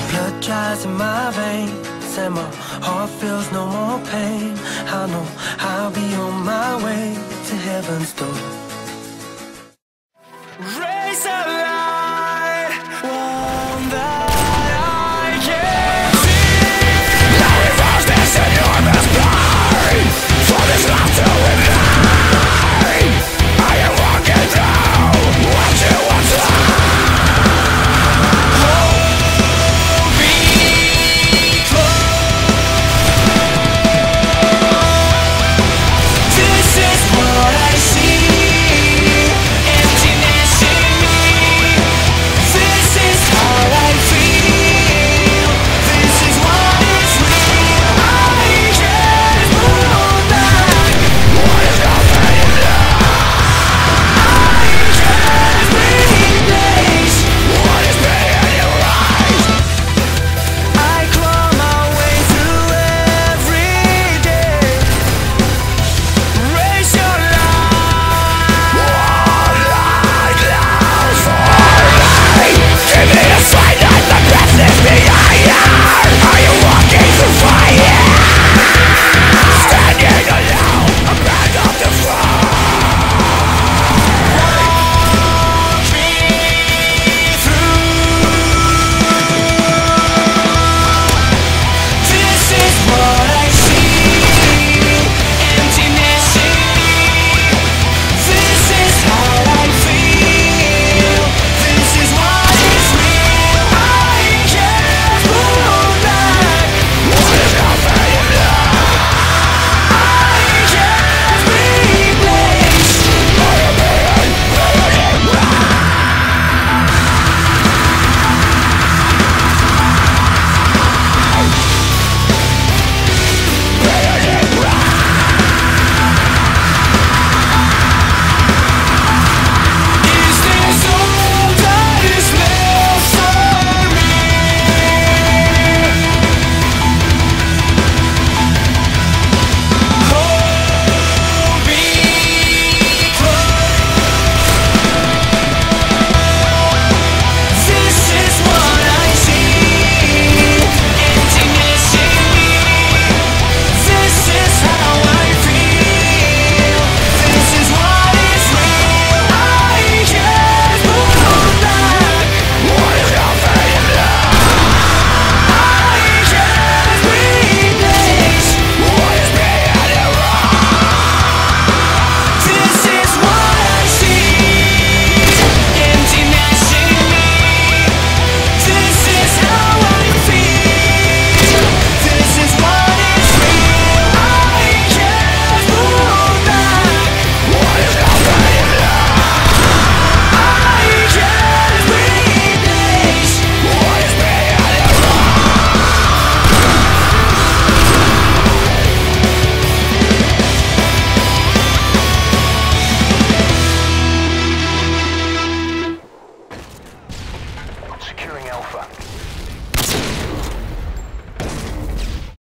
Blood dries in my veins and my heart feels no more pain. I know I'll be on my way to heaven's door. Raise a light, one that I can see. Now reverse this enormous pain, for this love to remain. I am walking through what you once loved. Securing Alpha.